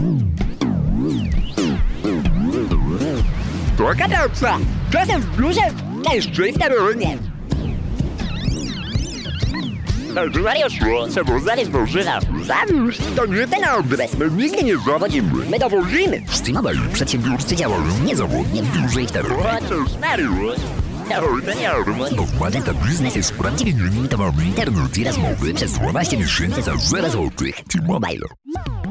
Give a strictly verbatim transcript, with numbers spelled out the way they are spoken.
To gadawca! Czasem w bluzie, też w taronie. Mariusz, trzeba znaleźć Bożyna. Zamierz, to nie ten adres, my nigdy nie zawodzimy, my dowodzimy. Streamowej przedsiębiorcy działają niezawodnie w biurze i w taronie. Cóż, Mariusz, to Jarmuż. Dokładnie to biznes jest prawdziwie limitowany internet i rozmowy przez dwanaście miesięcy za zero złotych. T-Mobile.